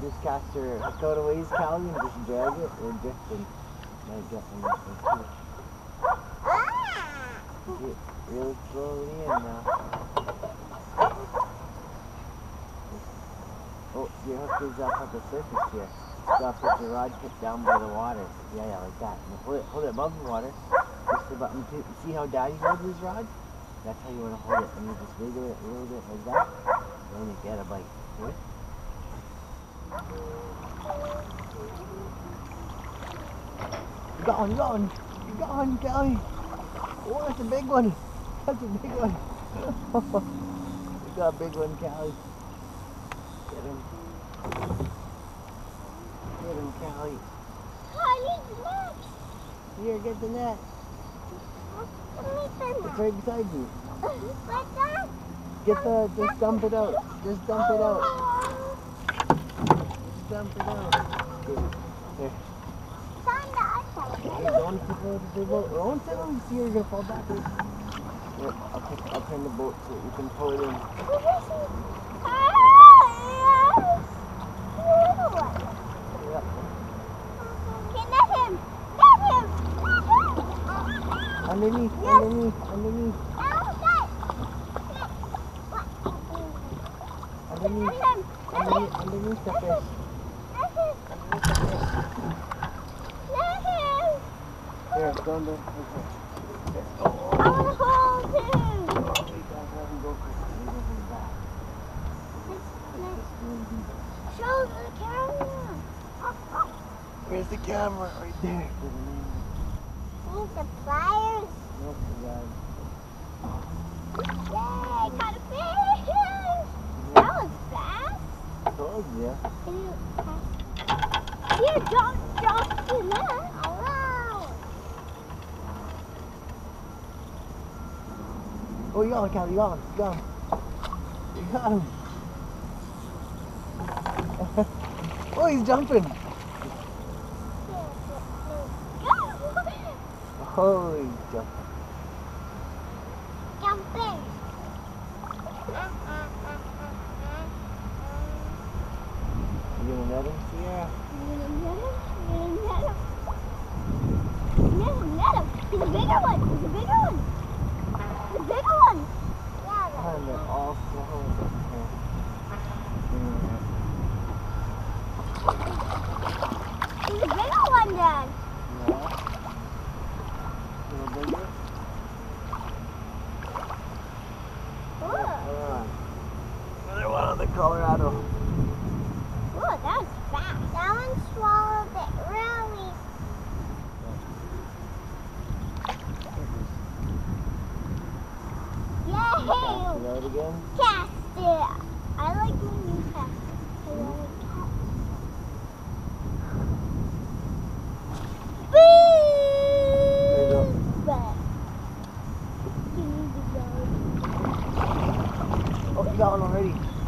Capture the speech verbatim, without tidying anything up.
just cast your hook out a ways, Callie, and just drag it or drift and might get in that one too. Get real slowly in now. Oh, your hook is up at the surface here. You gotta put your rod tip down by the water. Yeah, yeah, like that. And hold it, hold it above the water. Push the button too. See how Daddy holds his rod? That's how you want to hold it. And you just wiggle it a little bit like that. And then you get a bite. See? You got one, you got one. You got one, Callie. Oh, that's a big one. That's a big one. You got a big one, Callie. Get him. Get him, Callie. Here, get the net. It's right beside you. Get the, just dump it out. Just dump it out. Just dump it out. Here. Hey, don't keep it out of the boat. Don't sit on the sea, you're going to fall backwards. Here, I'll, pick, I'll turn the boat so you can pull it in. Underneath, yes. underneath, underneath. Underneath, underneath, underneath the fish. Underneath the fish. Here, go under. Okay. Oh, I want to hold him. Oh, you guys let him go quick. Leave him back. Show the camera. Where's the camera? Right there. Need the pliers. Nope, you got it. Yay, got a fish! That was fast. I told you. Can you pass? Here, drop, drop the net. Wow. Oh, you got him, Callie. You got him. You got him. You got him. Oh, he's jumping. Holy jumping. Jumping. You gonna net him, Sierra? You gonna net him? You gonna net him? Net him, net him. He's a bigger one. He's a bigger one. He's a bigger one. Yeah. And they're all swallowed up here. He's a bigger one, Dad. Yeah. A little bigger. Another one on the Colorado. Oh, that was fast. That one swallowed it really. Yay! Cast it out again. Cast it. I like when you cast it. I like cast. There you go. But you need to go. Oh, you got one already.